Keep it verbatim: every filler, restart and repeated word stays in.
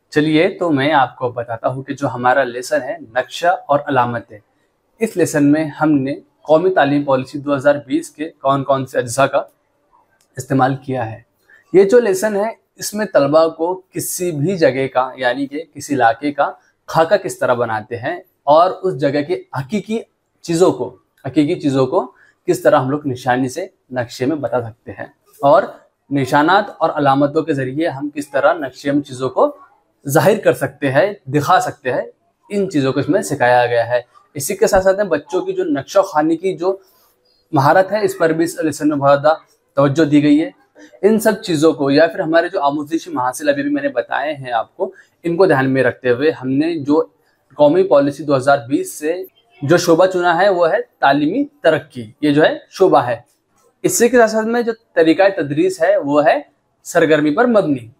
चलिए तो मैं आपको बताता हूँ कि जो हमारा लेसन है नक्शा और अलामतें, इस लेसन में हमने कौमी तालीम पॉलिसी दो हज़ार बीस के कौन कौन से अज्जा का इस्तेमाल किया है। ये जो लेसन है इसमें तलबा को किसी भी जगह का यानी कि किसी इलाके का खाका किस तरह बनाते हैं और उस जगह की हकीकी चीज़ों को हकीकी चीज़ों को किस तरह हम लोग निशानी से नक्शे में बता सकते हैं और निशानात और अलामतों के ज़रिए हम किस तरह नक्शे में चीज़ों को जाहिर कर सकते हैं, दिखा सकते हैं, इन चीज़ों को इसमें सिखाया गया है। इसी के साथ साथ में बच्चों की जो नक्शा खानी की जो महारत है इस पर भी इस लेसन में बहुत ज़्यादा तवज्जो दी गई है। इन सब चीज़ों को या फिर हमारे जो आमूज़िशी महासिल अभी भी मैंने बताए हैं आपको, इनको ध्यान में रखते हुए हमने जो कौमी पॉलिसी दो हज़ार बीस से जो शोबा चुना है वो है तालीमी तरक्की। ये जो है शोबा है। इसी के साथ साथ में जो तरीका तदरीस है वो है सरगर्मी पर मबनी।